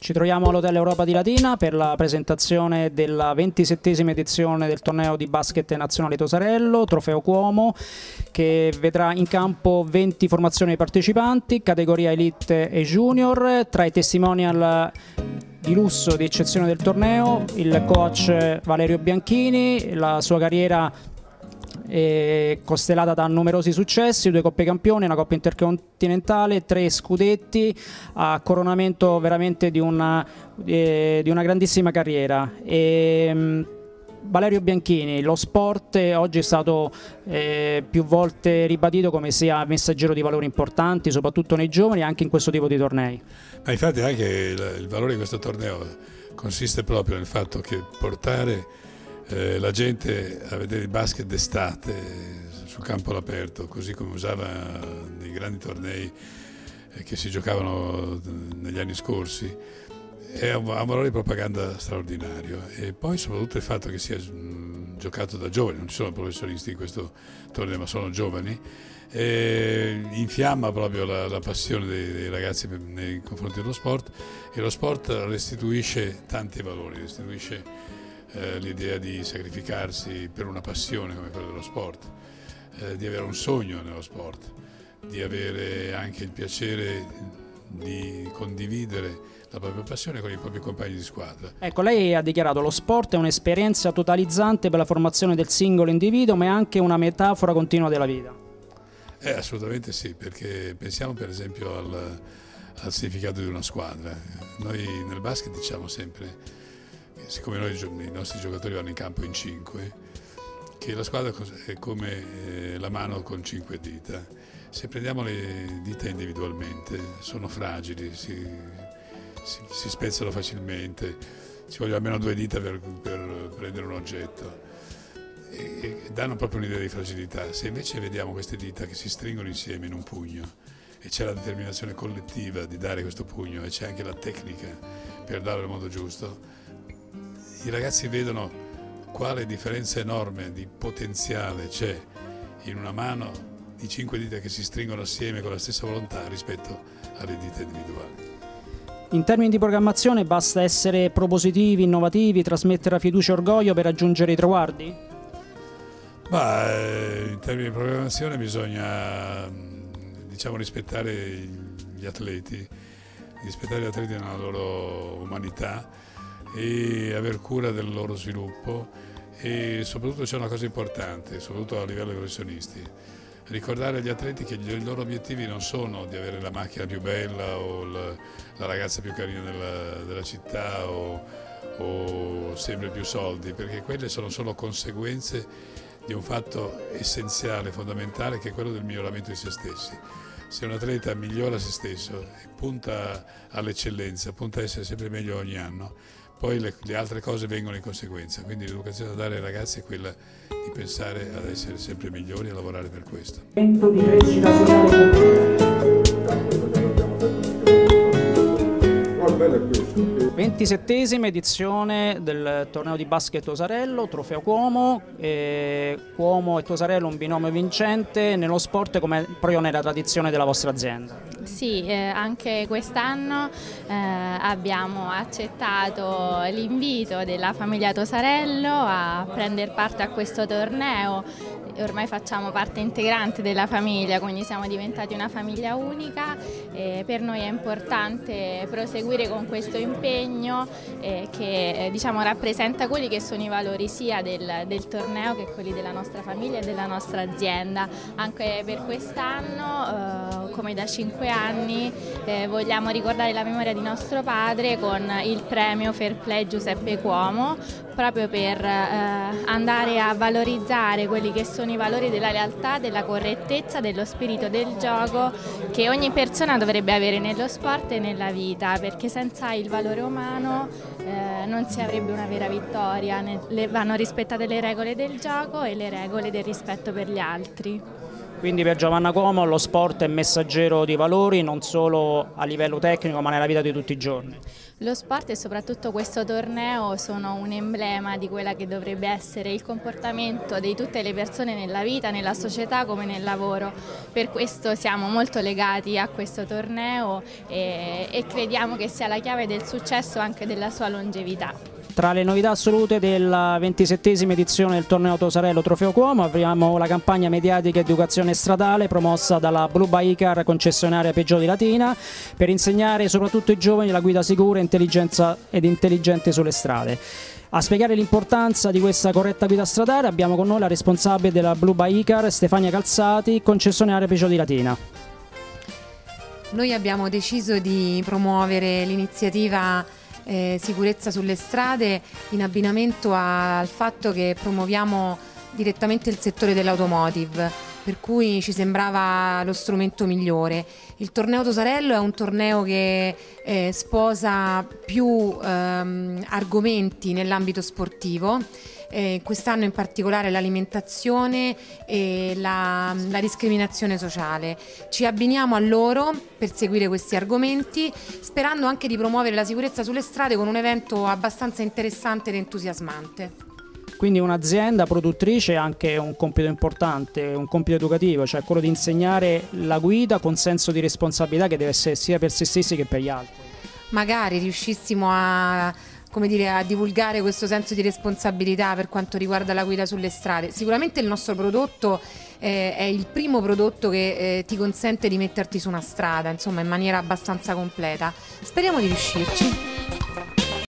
Ci troviamo all'Hotel Europa di Latina per la presentazione della 27esima edizione del torneo di basket nazionale Tosarello, Trofeo Cuomo, che vedrà in campo 20 formazioni partecipanti, categoria Elite e Junior. Tra i testimonial di lusso di eccezione del torneo, il coach Valerio Bianchini, la sua carriera costellata da numerosi successi, 2 coppe campioni, una coppa intercontinentale, 3 scudetti, a coronamento veramente di una grandissima carriera. Valerio Bianchini, lo sport oggi è stato più volte ribadito come sia messaggero di valori importanti, soprattutto nei giovani e anche in questo tipo di tornei. Ma infatti anche il valore di questo torneo consiste proprio nel fatto che portare la gente a vedere il basket d'estate sul campo all'aperto, così come usava nei grandi tornei che si giocavano negli anni scorsi, ha un valore di propaganda straordinario. E poi soprattutto il fatto che sia giocato da giovani, non ci sono professionisti in questo torneo ma sono giovani, infiamma proprio la passione dei ragazzi nei confronti dello sport, e lo sport restituisce tanti valori, restituisce l'idea di sacrificarsi per una passione come quella dello sport, di avere un sogno nello sport, di avere anche il piacere di condividere la propria passione con i propri compagni di squadra. Ecco, lei ha dichiarato: lo sport è un'esperienza totalizzante per la formazione del singolo individuo, ma è anche una metafora continua della vita. Assolutamente sì, perché pensiamo per esempio al significato di una squadra. Noi nel basket diciamo sempre, siccome i nostri giocatori vanno in campo in 5, che la squadra è come la mano con 5 dita. Se prendiamo le dita individualmente sono fragili, si spezzano facilmente, ci vogliono almeno 2 dita per prendere un oggetto e danno proprio un'idea di fragilità. Se invece vediamo queste dita che si stringono insieme in un pugno e c'è la determinazione collettiva di dare questo pugno e c'è anche la tecnica per darlo nel modo giusto, i ragazzi vedono quale differenza enorme di potenziale c'è in una mano di 5 dita che si stringono assieme con la stessa volontà rispetto alle dita individuali. In termini di programmazione basta essere propositivi, innovativi, trasmettere fiducia e orgoglio per raggiungere i traguardi? In termini di programmazione bisogna rispettare gli atleti nella loro umanità e aver cura del loro sviluppo, e soprattutto c'è una cosa importante, soprattutto a livello dei professionisti: ricordare agli atleti che i loro obiettivi non sono di avere la macchina più bella o la ragazza più carina della città o sempre più soldi, perché quelle sono solo conseguenze di un fatto essenziale, fondamentale, che è quello del miglioramento di se stessi. Se un atleta migliora se stesso e punta all'eccellenza, punta a essere sempre meglio ogni anno, poi le altre cose vengono in conseguenza. Quindi l'educazione da dare ai ragazzi è quella di pensare ad essere sempre migliori e a lavorare per questo. Di crescita sociale. 27esima edizione del torneo di basket Tosarello, Trofeo Cuomo. Cuomo e Tosarello un binomio vincente nello sport come proprio nella tradizione della vostra azienda. Sì, anche quest'anno abbiamo accettato l'invito della famiglia Tosarello a prendere parte a questo torneo. Ormai facciamo parte integrante della famiglia, quindi siamo diventati una famiglia unica. Per noi è importante proseguire con questo impegno che rappresenta quelli che sono i valori sia del torneo che quelli della nostra famiglia e della nostra azienda. Anche per quest'anno, come da 5 anni, vogliamo ricordare la memoria di nostro padre con il premio Fair Play Giuseppe Cuomo, proprio per andare a valorizzare quelli che sono i valori della lealtà, della correttezza, dello spirito del gioco che ogni persona dovrebbe avere nello sport e nella vita, perché senza il valore umano non si avrebbe una vera vittoria. Vanno rispettate le regole del gioco e le regole del rispetto per gli altri. Quindi per Giovanna Cuomo lo sport è messaggero di valori non solo a livello tecnico ma nella vita di tutti i giorni. Lo sport e soprattutto questo torneo sono un emblema di quella che dovrebbe essere il comportamento di tutte le persone nella vita, nella società come nel lavoro. Per questo siamo molto legati a questo torneo e crediamo che sia la chiave del successo anche della sua longevità. Tra le novità assolute della 27esima edizione del torneo Tosarello Trofeo Cuomo abbiamo la campagna mediatica Educazione Stradale promossa dalla Blue Biker concessionaria Peugeot di Latina per insegnare soprattutto ai giovani la guida sicura ed intelligente sulle strade. A spiegare l'importanza di questa corretta guida stradale abbiamo con noi la responsabile della Blue Biker Stefania Calzati, concessionaria Peugeot di Latina. Noi abbiamo deciso di promuovere l'iniziativa Sicurezza sulle strade in abbinamento al fatto che promuoviamo direttamente il settore dell'automotive, per cui ci sembrava lo strumento migliore. Il torneo Tosarello è un torneo che sposa più argomenti nell'ambito sportivo. Quest'anno in particolare l'alimentazione e la discriminazione sociale. Ci abbiniamo a loro per seguire questi argomenti, sperando anche di promuovere la sicurezza sulle strade con un evento abbastanza interessante ed entusiasmante. Quindi un'azienda produttrice ha anche un compito importante, un compito educativo, cioè quello di insegnare la guida con senso di responsabilità che deve essere sia per se stessi che per gli altri. Magari riuscissimo a divulgare questo senso di responsabilità per quanto riguarda la guida sulle strade. Sicuramente il nostro prodotto è il primo prodotto che ti consente di metterti su una strada, insomma, in maniera abbastanza completa. Speriamo di riuscirci.